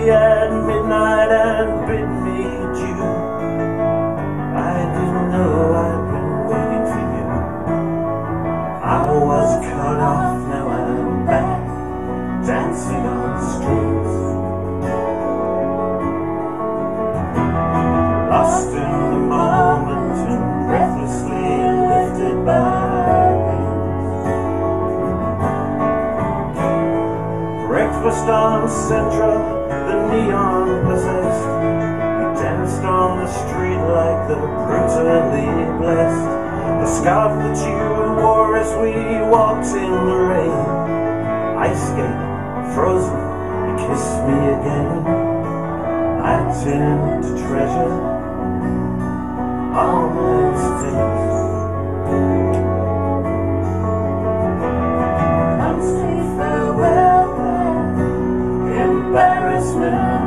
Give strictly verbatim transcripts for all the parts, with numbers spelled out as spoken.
me at midnight and bid me adieu. I didn't know I'd been waiting for you. I was cut off, now I'm back, dancing on the streets. Lost in the moment and breathlessly lifted by winds. Breakfast on Central, the neon possessed. We danced on the street like the brutally blessed. The scarf that you wore as we walked in the rain. Ice skate, frozen, you kissed me again. I tend to treasure all those days. Come say farewell, embarrassment.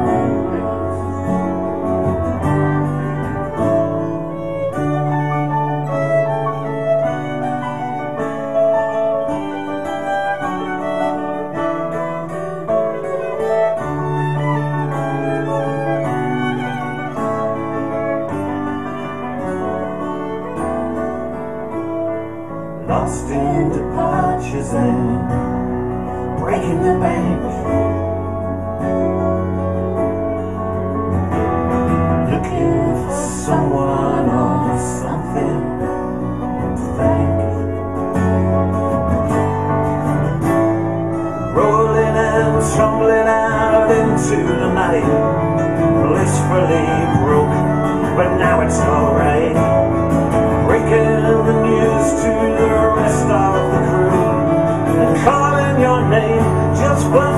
Lost in departures and breaking the bank. Looking for someone or something to thank. Rolling and tumbling out into the night. Blissfully broke, but now it's alright. Breaking the news to the rest of the crew and calling your name just by